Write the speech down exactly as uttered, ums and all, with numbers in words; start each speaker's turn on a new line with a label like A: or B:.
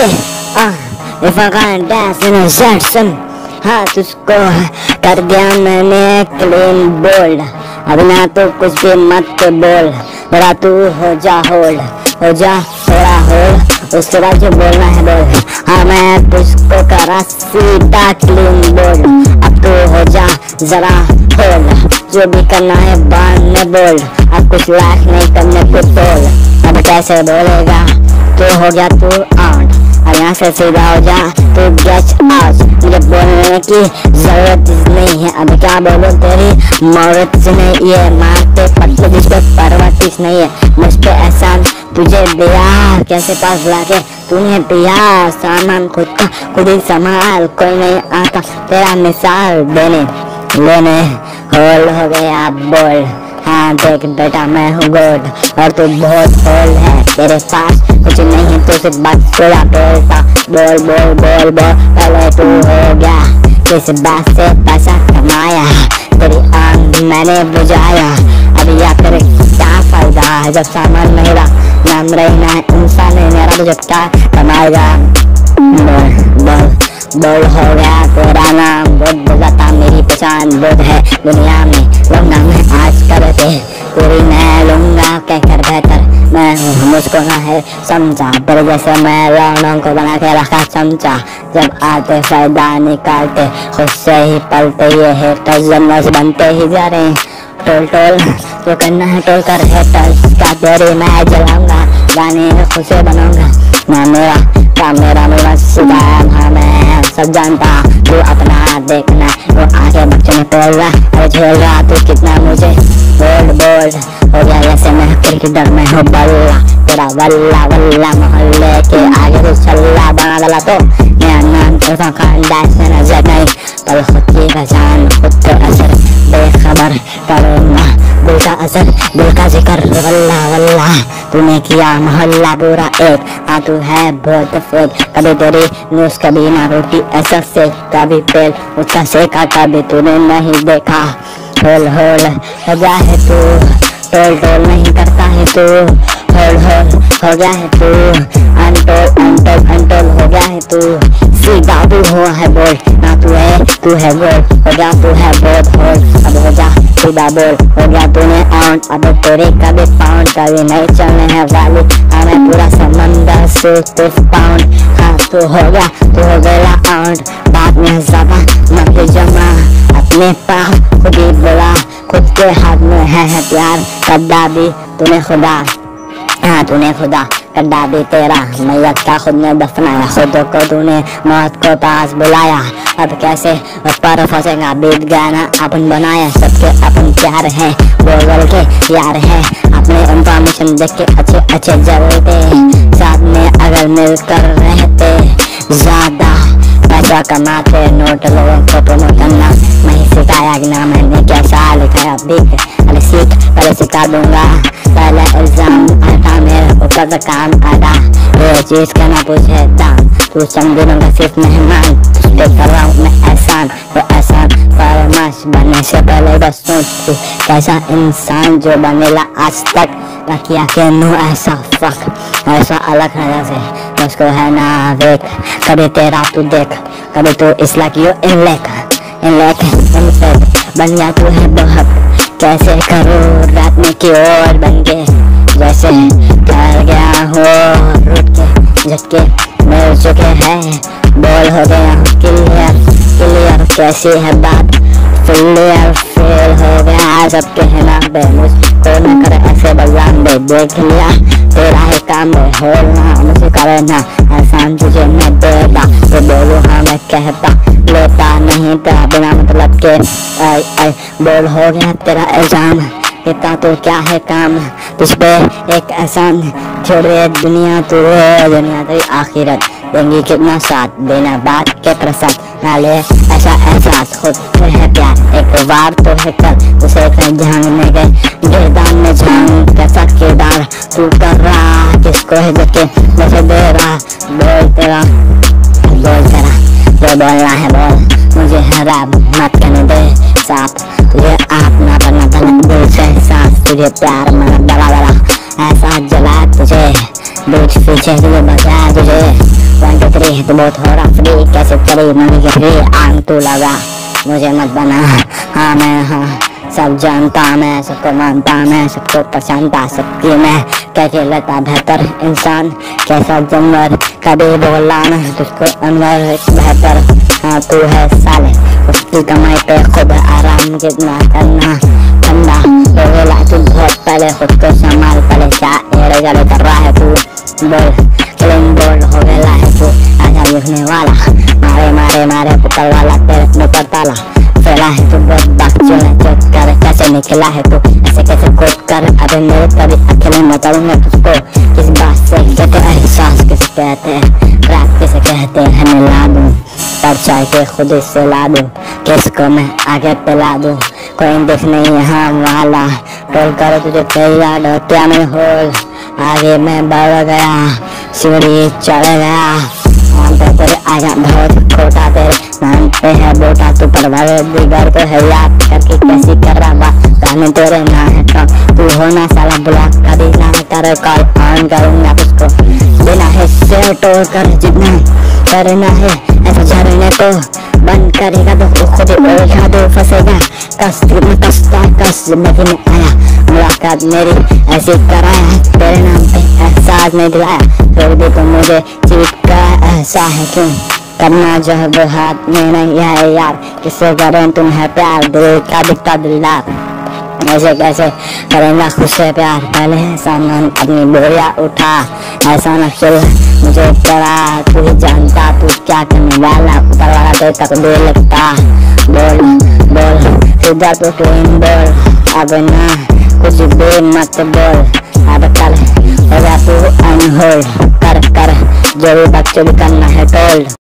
A: uh, if I can't dance in a Jackson, हाँ तुझको कर दिया मैंने क्लीन बोल्ड। अब ना तो कुछ भी मत बोल, बड़ा तू हो जा होल्ड, हो जा थोड़ा होल्ड, उसके बाद जो बोलना है बोल। हाँ मैं तुझको करा सीधा क्लीन बोल्ड, अब तू हो जा जरा होल्ड, जो भी करना है बाद में बोल। अब कुछ लाख नहीं करने को बोल, अब कैसे बोलेगा तू हो गया तू आउट, अब यहाँ से सीधा हो जा तू गेट आउट। मुझे बोलने की जरूरत नहीं है, अब क्या बोलो तेरी मौत से नहीं, ये मारते पतले जिस पे परवतिश नहीं है। मुझ पे एहसान तुझे दिया कैसे पास लाके तूने पिया, सामान खुद का खुद ही संभाल, कोई नहीं आता तेरा मिसाल देने लेने। होल हो गया बोल, हाँ देख बेटा मैं हूँ गोड और तू बहुत होल्ड है, तेरे पास कुछ नहीं तो सिर्फ बात थोड़ा बोलता। बोल बोल बोल बोल, पहले तू हो गया किस बात से पैसा कमाया, तेरी आग मैंने बुझाया। अब या तेरे क्या फायदा है जब सामान नहीं रहा, नाम रहना है इंसान नहीं मेरा, तुझे क्या कमाएगा। बोल बोल बोल हो गया तेरा नाम, बुद्ध बता मेरी पहचान बुद्ध है दुनिया में, लोग नाम है आज करते तेरी मैं लूंगा कहकर बेहतर मैं हूँ, मुझको ना है समझा तेरे जैसे मैं लौंडों को बना के रखा चमचा। जब आते फायदा निकालते खुद से ही पलते, ये हेटर्स जनरल्स बनते ही जा रहे हैं। टोल टोल जो करना है टोल कर हेटर्स का, तेरी मैं जलाऊंगा गाने खुद से बनाऊंगा ना मेरा का मेरा मेरा सिखाया। हाँ मैं सब जानता तू अपना देखना, वो आगे बच्चों में बोल रहा अरे झेल रहा तू कितना मुझे बोल्ड बोल्ड हो गया जैसे मैं क्रिकेटर में हूँ बल्ला, तेरा वल्ला वल्ला मोहल्ले के आगे तो छल्ला बना डाला। तो मेरा नाम तेरा खानदान से नजर नहीं, पर खुद की पहचान खुद पे असर बेखबर करो ना, दिल का असर दिल का जिक्र वल्ला वल्ला, तूने किया मोहल्ला पूरा एक। हाँ तू है बहुत फेक, कभी तेरी न्यूज कभी ना रोटी ऐसा से, कभी पेल उसका सेका कभी तूने नहीं देखा। होल होल हो गया है तू, टोल टोल नहीं करता है तू, होल होल हो गया है तू, अनटोल अनटोल अनटोल हो गया है तू, सीधा तू हुआ है बोल ना तू है तू है गोल, हो गया तू है बहुत होल, अब हो जा सीधा बोल। हो गया तूने आउट, अब तेरे कभी पाउंड कभी नहीं चलने हैं वाली, हमें पूरा समंदर से सिर्फ पाउंड। हाँ तू हो गया तू हो गया आउट, बाद में ज्यादा मत जमा अपने पास खुद ही बोला, खुद के हाथ में है हथियार, कद्दा भी तूने खुदा, हाँ तूने खुदा कड्डा भी तेरा मैयत का खुद ने दफनाया, खुद को तूने मौत को पास बुलाया। अब कैसे ऊपर फंसेगा बीत गया ना अपन बनाया, सबके अपन प्यार है बोल बोल के यार है, अपने इंफॉर्मेशन देख के अच्छे अच्छे जलते, साथ में अगर मिलकर रहते ज्यादा पैसा कमाते, नोट लोगों को प्रमोट करना नहीं सिखाया कि ना मैंने कैसा लिखाया भीख, अरे सीख पहले सिखा दूंगा, पहले इल्जाम आता मेरे ऊपर का काम आधा, ये चीज का ना पूछे दाम, तू समझूंगा सिर्फ मेहमान, तुझ पे कर रहा हूँ मैं एहसान, वो एहसान फरमाश बनने से पहले बस सोच तू कैसा इंसान जो बनेला आज तक ना किया के नू ऐसा फक ऐसा अलग नजर से उसको है ना देख, कभी तेरा तू देख कभी तू इस like you in lake in lake in fake बन गया तू है बहुत, कैसे करो रात में की ओर बन के जैसे डर गया हो रुक के झटके मिल चुके हैं, बोल हो गया क्लियर क्लियर कैसी है बात क्लियर फेल हो गया सबके है ना बे, मुझको न करे ऐसे बलवान बे, देख लिया तेरा है काम बे, होल ना मुझे करे ना एहसान तुझे मैं देता, ये बोलूँ हाँ मैं कहता लेता नहीं तेरा बिना मतलब के आई आई, बोल हो गया तेरा इल्जाम इतना तो क्या है काम, तुझ पे एक एहसान छोड़े दुनिया तू दुनिया तेरी आखिरत देंगी कितना साथ देना बात के प्रसाद, नाले ऐसा एहसास खुद से है प्यार, एक बार तो है कल उसे कहीं झांकने गए गिरदान में झांक कैसा किरदार तू कर रहा, किसको है देखे मुझे दे रहा, बोल तेरा बोल तेरा जो बोलना है बोल, मुझे हराब मत करने दे साफ, तुझे आप ना बनना बना दिल से सांस, तुझे प्यार मना बड़ा बड़ा ऐसा जला तुझे बीच पीछे तुझे बचा तुझे तो बहुत हो रहा फ्री, कैसे करी मम्मी के फ्री आंग तू लगा, मुझे मत बना। हाँ मैं हाँ सब जानता मैं, सबको मानता मैं, सबको पहचानता, सबकी मैं कैसे लेता बेहतर इंसान, कैसा जानवर कभी बोला ना तुझको अनवर बेहतर। हाँ तू है साले उसकी कमाई पे खुद आराम कितना करना ठंडा हो गया तू बहुत पहले, खुद को संभाल पहले क्या एड़े गले कर रहा है तू, बोल क्लीन बोल हो गया है तू आजा लिखने वाला, मारे मारे मारे पुतल वाला तेरे में पताला फैला है तू बहुत बाकी चेक कर कैसे निकला है तू, ऐसे कैसे कोट कर अबे मेरे तभी अकेले बताऊंगा तुझको किस बात से कहते एहसास किसे कहते हैं, रात किसे कहते हैं मिला दूं परछाई के खुद से ला दूं, किसको मैं आगे पिला दूं कोई दिख नहीं यहाँ वाला, टोल करो तुझे तैयार क्या मैं होल आगे मैं बढ़ गया सीढ़ी चढ़ गया, तेरे आजा बहुत खोटा तेरे नाम पे है बोटा, तू परवारे दिगर तो है याद करके कैसी कर रहा बात गाने तेरे ना है तो तू होना साला ब्लॉक कभी ना कर कॉल ऑन करूंगा तुझको बिना हिस्से टोल कर जितना करना है ऐसा झरने को बंद करेगा तो खुद उलझा दो फंसेगा, कस में कसता कस जिंदगी में आया मुलाकात मेरी ऐसी कराया तेरे नाम पे एहसास नहीं दिलाया, फिर भी तो मुझे चीज का एहसास है क्यों करना जब हाथ में नहीं है यार, किससे करें तुम है प्यार दिल का दिखता दिलदार, ऐसे कैसे करेंगे खुद से प्यार, पहले सामान अपनी बोरिया उठा ऐसा न चल मुझे करा तू ही जानता तू क्या करने वाला, ऊपर वाला तेरे तक दे लगता, बोल बोल सीधा तो क्लीन बोल अब ना कुछ भी मत बोल, अब कल होगा तू अनहोल्ड कर कर जो भी बच्चों भी करना है टोल्ड।